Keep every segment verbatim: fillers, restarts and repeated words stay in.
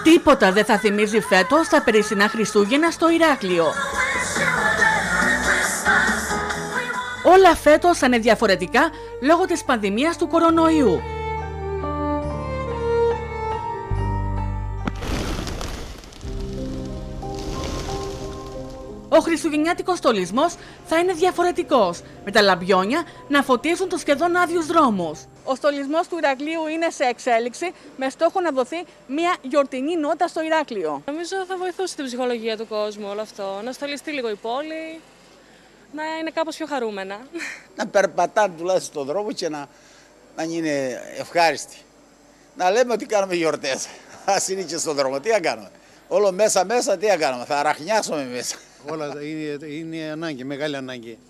Τίποτα δεν θα θυμίζει φέτος τα περσινά Χριστούγεννα στο Ηράκλειο. Όλα φέτος θα είναι διαφορετικά λόγω της πανδημίας του κορονοϊού. Ο χριστουγεννιάτικος στολισμός θα είναι διαφορετικός, με τα λαμπιόνια να φωτίζουν τους σχεδόν άδειους δρόμους. Ο στολισμός του Ηρακλείου είναι σε εξέλιξη, με στόχο να δοθεί μια γιορτινή νότα στο Ηράκλειο. Νομίζω θα βοηθούσε την ψυχολογία του κόσμου όλο αυτό, να στολιστεί λίγο η πόλη, να είναι κάπως πιο χαρούμενα. Να περπατάνε τουλάχιστον στον δρόμο και να, να είναι ευχάριστοι. Να λέμε ότι κάνουμε γιορτές. Ας είναι και στον δρόμο, τι να κάνουμε. Όλο μέσα μέσα τι να κάνουμε, θα αραχνιάσουμε μέσα. Όλα είναι, είναι ανάγκη, μεγάλη ανάγκη.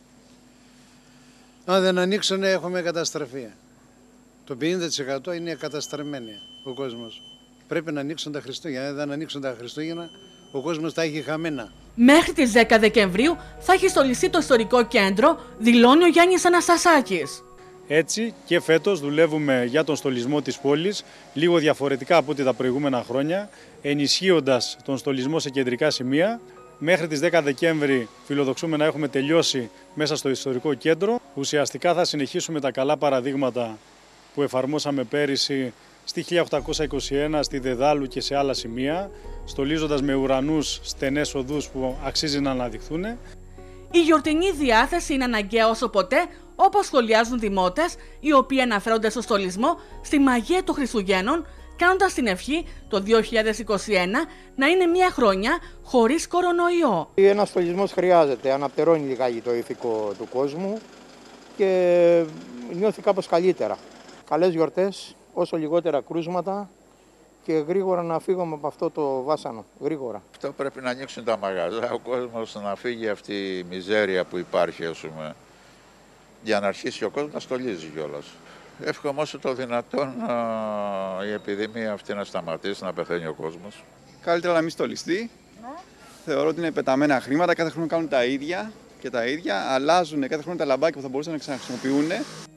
Αν δεν ανοίξουν έχουμε καταστροφή. Το πενήντα τοις εκατό είναι καταστραμμένοι ο κόσμος. Πρέπει να ανοίξουν τα Χριστούγεννα. Αν δεν ανοίξουν τα Χριστούγεννα, ο κόσμος τα έχει χαμένα. Μέχρι τις δέκα Δεκεμβρίου θα έχει στολιστεί το ιστορικό κέντρο, δηλώνει ο Γιάννης Αναστασάκης. Έτσι και φέτος δουλεύουμε για τον στολισμό της πόλης, λίγο διαφορετικά από ό,τι τα προηγούμενα χρόνια, ενισχύοντας τον στολισμό σε κεντρικά σημεία. Μέχρι τις δέκα Δεκέμβρη φιλοδοξούμε να έχουμε τελειώσει μέσα στο ιστορικό κέντρο. Ουσιαστικά θα συνεχίσουμε τα καλά παραδείγματα που εφαρμόσαμε πέρυσι στη χίλια οκτακόσια είκοσι ένα, στη Δεδάλου και σε άλλα σημεία, στολίζοντας με ουρανούς στενές οδούς που αξίζει να αναδειχθούν. Η γιορτινή διάθεση είναι αναγκαία όσο ποτέ, όπως σχολιάζουν δημότες, οι οποίοι αναφέρονται στο στολισμό στη μαγεία των Χριστουγέννων, κάνοντας την ευχή το δύο χιλιάδες είκοσι ένα να είναι μια χρονιά χωρίς κορονοϊό. Ένας στολισμός χρειάζεται, αναπτερώνει λιγάκι το ηθικό του κόσμου και νιώθει κάπως καλύτερα. Καλές γιορτές, όσο λιγότερα κρούσματα και γρήγορα να φύγουμε από αυτό το βάσανο, γρήγορα. Αυτό πρέπει να ανοίξουν τα μαγαζά, ο κόσμος να φύγει αυτή η μιζέρια που υπάρχει, ας πούμε, για να αρχίσει ο κόσμος να στολίζει κιόλας. Εύχομαι όσο το δυνατόν α, η επιδημία αυτή να σταματήσει, να πεθαίνει ο κόσμος. Καλύτερα να μην στολιστεί. Ναι. Θεωρώ ότι είναι πεταμένα χρήματα, κάθε χρόνο κάνουν τα ίδια και τα ίδια. Αλλάζουν κάθε χρόνο τα λαμπάκια που θα μπορούσαν να ξαναχρησιμοποιούν.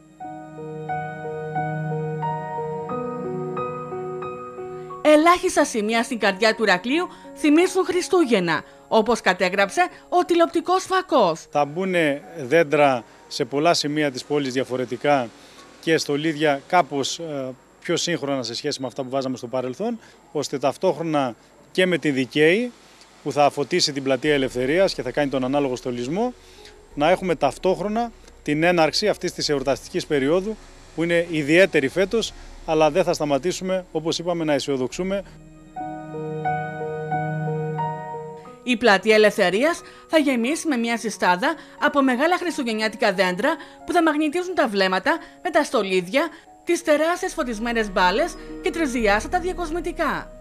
Ελάχιστα σημεία στην καρδιά του Ηρακλείου θυμίζουν Χριστούγεννα, όπως κατέγραψε ο τηλεοπτικός φακός. Θα μπουν δέντρα σε πολλά σημεία της πόλης διαφορετικά και στολίδια κάπως ε, πιο σύγχρονα σε σχέση με αυτά που βάζαμε στο παρελθόν, ώστε ταυτόχρονα και με την Δικαίη που θα φωτίσει την Πλατεία Ελευθερίας και θα κάνει τον ανάλογο στολισμό, να έχουμε ταυτόχρονα την έναρξη αυτής της εορταστικής περίοδου που είναι ιδιαίτερη φέτος, αλλά δεν θα σταματήσουμε, όπως είπαμε, να αισιοδοξούμε. Η Πλατεία Ελευθερίας θα γεμίσει με μια συστάδα από μεγάλα χριστουγεννιάτικα δέντρα που θα μαγνητίζουν τα βλέμματα με τα στολίδια, τις τεράστιες φωτισμένες μπάλες και τρισδιάστατα διακοσμητικά.